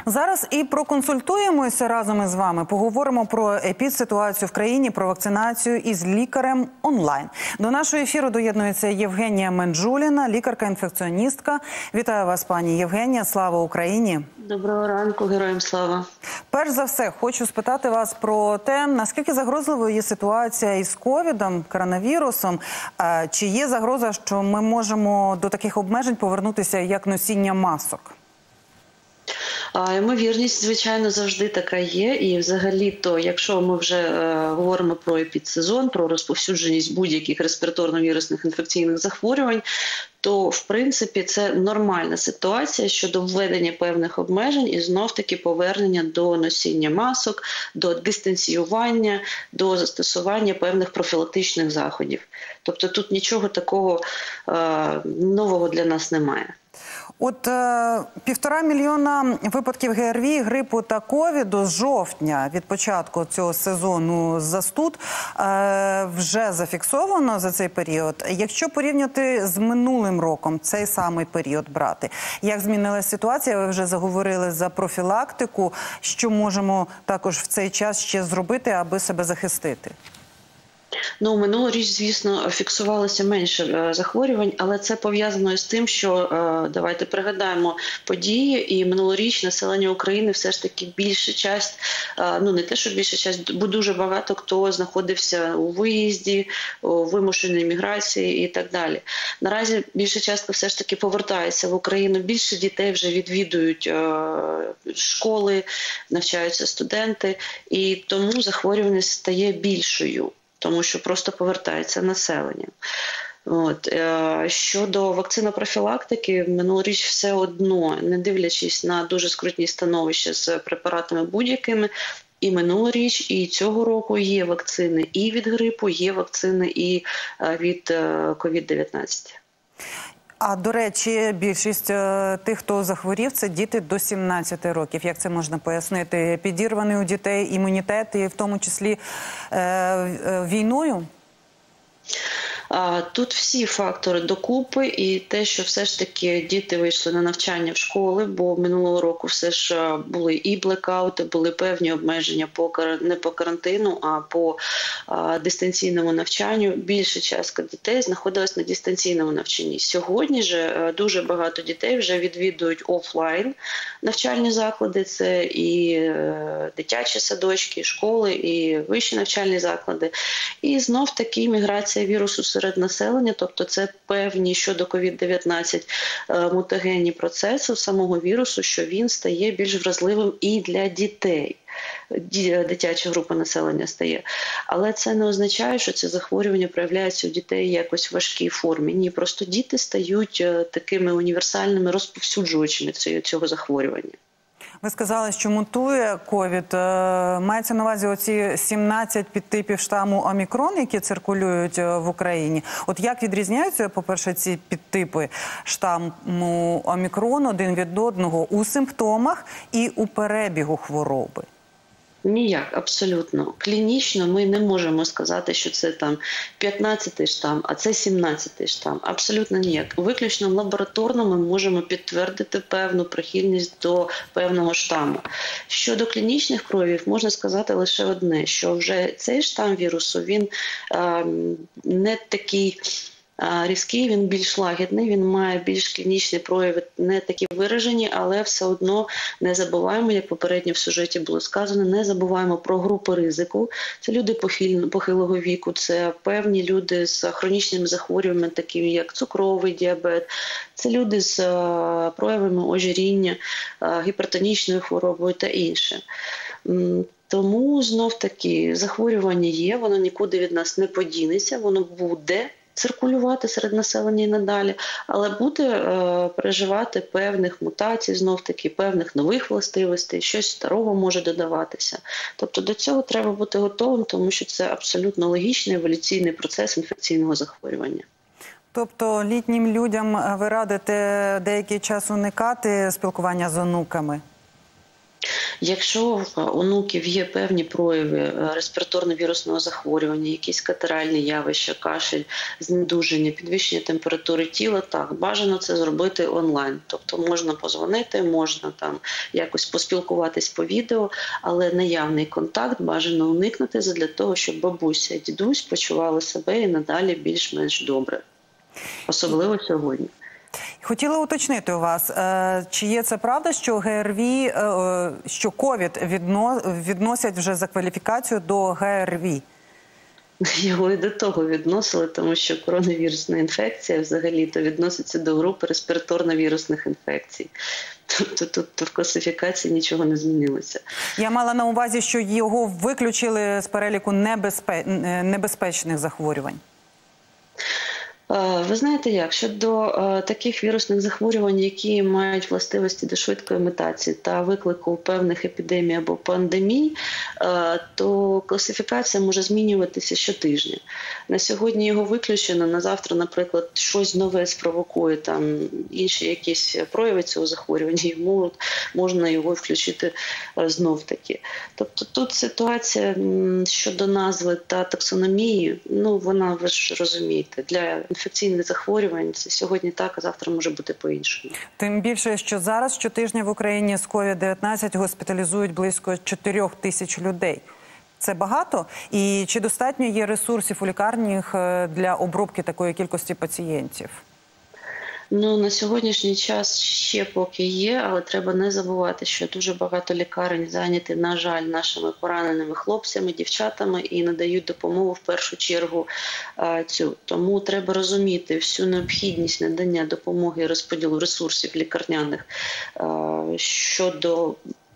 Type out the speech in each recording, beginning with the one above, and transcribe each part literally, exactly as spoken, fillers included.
Зараз і проконсультуємося разом із вами. Поговоримо про епідситуацію в країні, про вакцинацію із лікарем онлайн. До нашого ефіру доєднується Євгенія Менджуліна, лікарка-інфекціоністка. Вітаю вас, пані Євгенія. Слава Україні! Доброго ранку, героям слава! Перш за все, хочу спитати вас про те, наскільки загрозливою є ситуація із ковідом, коронавірусом. Чи є загроза, що ми можемо до таких обмежень повернутися, як носіння масок? Ймовірність, звичайно, завжди така є. І взагалі-то, якщо ми вже е, говоримо про епідсезон, про розповсюдженість будь-яких респіраторно-вірусних інфекційних захворювань, то, в принципі, це нормальна ситуація щодо введення певних обмежень і знов-таки повернення до носіння масок, до дистанціювання, до застосування певних профілактичних заходів. Тобто тут нічого такого е, нового для нас немає. От е, півтора мільйона випадків ГРВІ, грипу та ковіду з жовтня, від початку цього сезону застуд, е, вже зафіксовано за цей період. Якщо порівняти з минулим роком, цей самий період брати, як змінилася ситуація? Ви вже заговорили за профілактику. Що можемо також в цей час ще зробити, аби себе захистити? Ну, минулоріч, звісно, фіксувалося менше захворювань, але це пов'язано з тим, що, давайте пригадаємо події, і минулоріч населення України все ж таки більша часть, ну не те, що більша часть, бо дуже багато хто знаходився у виїзді, у вимушеній міграції і так далі. Наразі більша частка все ж таки повертається в Україну, більше дітей вже відвідують школи, навчаються студенти, і тому захворюваність стає більшою, тому що просто повертається населення. От. Щодо вакцинопрофілактики, минулоріч все одно, не дивлячись на дуже скрутні становища з препаратами будь-якими, і минулоріч, і цього року є вакцини і від грипу, є вакцини і від ковід дев'ятнадцять. А, до речі, більшість тих, хто захворів, це діти до сімнадцяти років. Як це можна пояснити? Підірваний у дітей імунітет, і в тому числі е, війною? Тут всі фактори докупи, і те, що все ж таки діти вийшли на навчання в школи, бо минулого року все ж були і блекаути, були певні обмеження по, не по карантину, а по а, дистанційному навчанню. Більша частка дітей знаходилась на дистанційному навчанні. Сьогодні ж дуже багато дітей вже відвідують офлайн навчальні заклади, це і е, дитячі садочки, школи, і вищі навчальні заклади. І знов таки міграція вірусу серед населення, тобто це певні щодо ковід дев'ятнадцять мутагенні процеси самого вірусу, що він стає більш вразливим і для дітей. Дитяча група населення стає. Але це не означає, що це захворювання проявляється у дітей якось в важкій формі. Ні, просто діти стають такими універсальними розповсюджувачами цього захворювання. Ви сказали, що мутує ковід. Мається на увазі оці сімнадцять підтипів штаму Омікрон, які циркулюють в Україні. От як відрізняються, по-перше, ці підтипи штаму Омікрон один від одного у симптомах і у перебігу хвороби? Ніяк, абсолютно. Клінічно ми не можемо сказати, що це там п'ятнадцятий штам, а це сімнадцятий штам. Абсолютно ніяк. Виключно лабораторно ми можемо підтвердити певну прихильність до певного штаму. Щодо клінічних проявів, можна сказати лише одне, що вже цей штам вірусу, він е, не такий різкий, він більш лагідний, він має більш клінічні прояви, не такі виражені, але все одно не забуваємо, як попередньо в сюжеті було сказано, не забуваємо про групи ризику. Це люди похилого віку, це певні люди з хронічними захворюваннями, такими як цукровий діабет, це люди з проявами ожиріння, гіпертонічною хворобою та інше. Тому знов-таки захворювання є, воно нікуди від нас не подінеться, воно буде циркулювати серед населення і надалі, але буде е, переживати певних мутацій, знов-таки певних нових властивостей, щось старого може додаватися. Тобто до цього треба бути готовим, тому що це абсолютно логічний еволюційний процес інфекційного захворювання. Тобто літнім людям ви радите деякий час уникати спілкування з онуками? Якщо в онуків є певні прояви респіраторно-вірусного захворювання, якісь катаральні явища, кашель, знедуження, підвищення температури тіла, так, бажано це зробити онлайн. Тобто можна позвонити, можна там якось поспілкуватись по відео, але наявний контакт бажано уникнути для того, щоб бабуся і дідусь почували себе і надалі більш-менш добре. Особливо сьогодні. Хотіла уточнити у вас, чи є це правда, що ГРВІ, що ковід відносять вже за кваліфікацію до ГРВІ? Його і до того відносили, тому що коронавірусна інфекція взагалі-то відноситься до групи респіраторно-вірусних інфекцій. Тобто тут в класифікації нічого не змінилося. Я мала на увазі, що його виключили з переліку небезпе... небезпечних захворювань. Ви знаєте як, щодо е, таких вірусних захворювань, які мають властивості до швидкої мутації та виклику певних епідемій або пандемій, е, то класифікація може змінюватися щотижня. На сьогодні його виключено, на завтра, наприклад, щось нове спровокує, там інші якісь прояви цього захворювання, і можуть, можна його включити е, знов-таки. Тобто тут ситуація м, щодо назви та таксономії, ну вона, ви ж розумієте, для інфекційних захворювань це сьогодні так, а завтра може бути по-іншому. Тим більше, що зараз щотижня в Україні з ковід дев'ятнадцять госпіталізують близько чотирьох тисяч людей. Це багато? І чи достатньо є ресурсів у лікарнях для обробки такої кількості пацієнтів? Ну, на сьогоднішній час ще поки є, але треба не забувати, що дуже багато лікарень зайняті, на жаль, нашими пораненими хлопцями, дівчатами і надають допомогу в першу чергу а, цю. Тому треба розуміти всю необхідність надання допомоги і розподілу ресурсів лікарняних а, щодо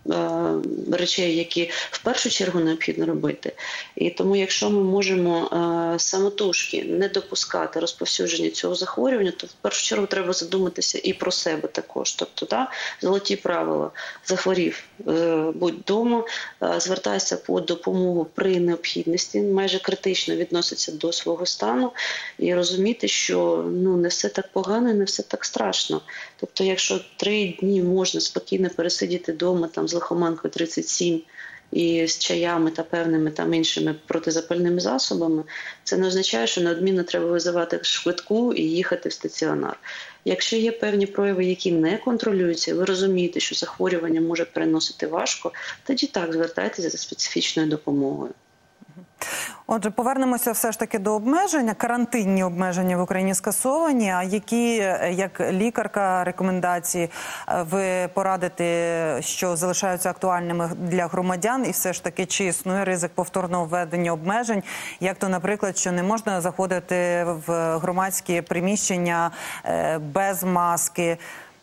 речей, які в першу чергу необхідно робити. І тому, якщо ми можемо е, самотужки не допускати розповсюдження цього захворювання, то в першу чергу треба задуматися і про себе також. Тобто, да, золоті правила: захворів, е, будь вдома, е, звертайся по допомогу при необхідності, майже критично відноситься до свого стану і розуміти, що ну, не все так погано і не все так страшно. Тобто, якщо три дні можна спокійно пересидіти вдома там з лихоманкою тридцять сім і з чаями та певними там іншими протизапальними засобами, це не означає, що неодмінно треба визивати швидку і їхати в стаціонар. Якщо є певні прояви, які не контролюються, і ви розумієте, що захворювання може переносити важко, тоді так, звертайтеся за специфічною допомогою. Отже, повернемося все ж таки до обмеження. Карантинні обмеження в Україні скасовані. А які, як лікарка, рекомендації ви порадите, що залишаються актуальними для громадян? І все ж таки, чи існує ризик повторного введення обмежень? Як то, наприклад, що не можна заходити в громадські приміщення без маски?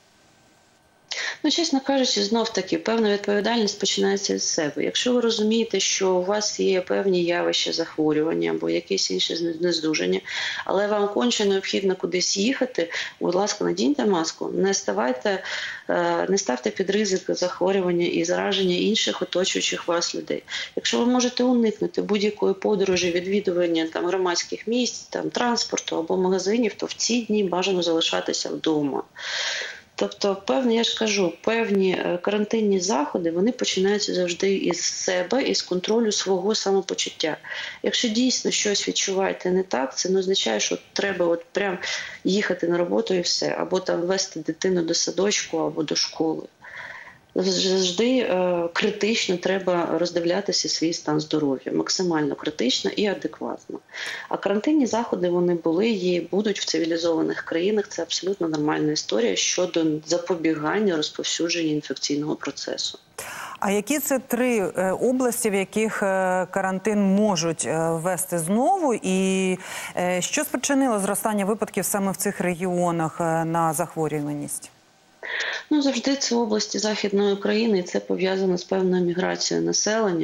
Ну, чесно кажучи, знов-таки, певна відповідальність починається з себе. Якщо ви розумієте, що у вас є певні явища захворювання або якісь інші нездужання, але вам конче необхідно кудись їхати, будь ласка, надіньте маску, не ставайте, не ставте під ризик захворювання і зараження інших оточуючих вас людей. Якщо ви можете уникнути будь-якої подорожі, відвідування там громадських місць, там транспорту або магазинів, то в ці дні бажано залишатися вдома. Тобто, певні, я ж кажу, певні карантинні заходи, вони починаються завжди із себе, із контролю свого самопочуття. Якщо дійсно щось відчуваєте не так, це не означає, що треба от прям їхати на роботу і все, або там вести дитину до садочку або до школи. Завжди е, критично треба роздивлятися свій стан здоров'я, максимально критично і адекватно. А карантинні заходи, вони були, є і будуть в цивілізованих країнах. Це абсолютно нормальна історія щодо запобігання розповсюдження інфекційного процесу. А які це три області, в яких карантин можуть ввести знову? І що спричинило зростання випадків саме в цих регіонах на захворюваність? Ну, завжди це області Західної України, і це пов'язано з певною міграцією населення.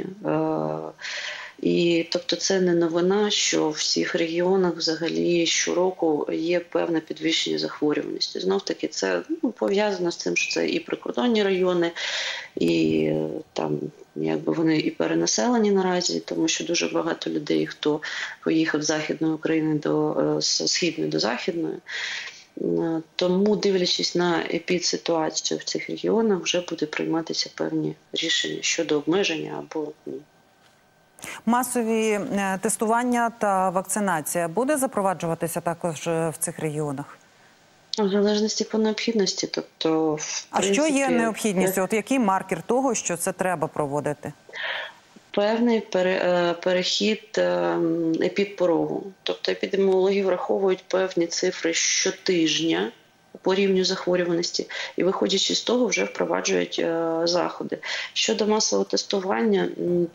І, тобто, це не новина, що в всіх регіонах взагалі щороку є певне підвищення захворюваності. Знов-таки це ну, пов'язано з тим, що це і прикордонні райони, і там якби вони і перенаселені наразі, тому що дуже багато людей, хто поїхав з Західної України до Східної до Західної. Тому, дивлячись на епідситуацію в цих регіонах, вже буде прийматися певні рішення щодо обмеження або ні. Масові тестування та вакцинація буде запроваджуватися також в цих регіонах? В залежності по необхідності. Тобто, в а принципі, що є необхідністю? От який маркер того, що це треба проводити? Певний перехід епідпорогу. Тобто епідеміологи враховують певні цифри щотижня по рівню захворюваності і, виходячи з того, вже впроваджують заходи. Щодо масового тестування,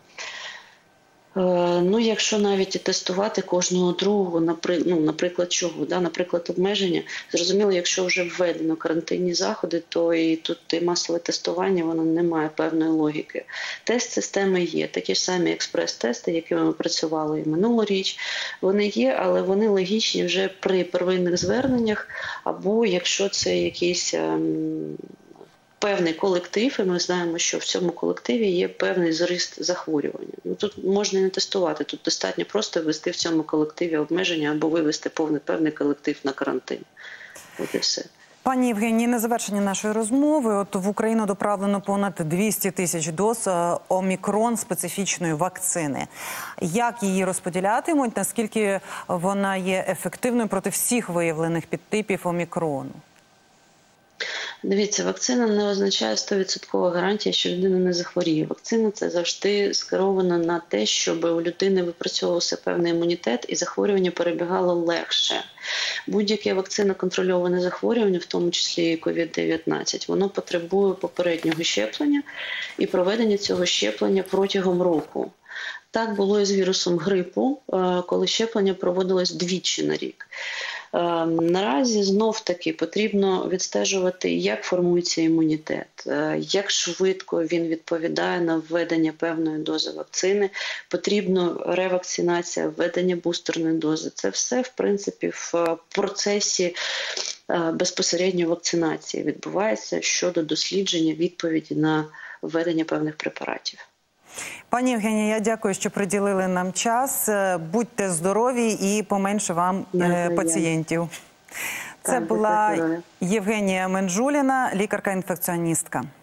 ну, якщо навіть і тестувати кожного другого, ну, наприклад, чого, да? Наприклад, обмеження, зрозуміло, якщо вже введено карантинні заходи, то і тут і масове тестування, воно не має певної логіки. Тест-системи є, такі ж самі експрес-тести, якими ми працювали і минулоріч, вони є, але вони логічні вже при первинних зверненнях, або якщо це якийсь ем, певний колектив, і ми знаємо, що в цьому колективі є певний зріст захворювання. Ну, тут можна і не тестувати, тут достатньо просто ввести в цьому колективі обмеження або вивести повний певний колектив на карантин. От і все. Пані Євгенії, на завершення нашої розмови, от в Україну доправлено понад двісті тисяч доз омікрон специфічної вакцини. Як її розподілятимуть, наскільки вона є ефективною проти всіх виявлених підтипів омікрону? Дивіться, вакцина не означає сто відсотків гарантія, що людина не захворіє. Вакцина – це завжди скеровано на те, щоб у людини випрацьовувався певний імунітет і захворювання перебігало легше. Будь-яке вакцинно-контрольоване захворювання, в тому числі і ковід дев'ятнадцять, воно потребує попереднього щеплення і проведення цього щеплення протягом року. Так було і з вірусом грипу, коли щеплення проводилось двічі на рік. Наразі знов-таки потрібно відстежувати, як формується імунітет, як швидко він відповідає на введення певної дози вакцини, потрібно ревакцинація, введення бустерної дози. Це все, в принципі, в процесі безпосередньо вакцинації відбувається щодо дослідження відповіді на введення певних препаратів. Пані Євгенія, я дякую, що приділили нам час. Будьте здорові і поменше вам дякую, пацієнтів. Це так, була Євгенія Менджуліна, лікарка-інфекціоністка.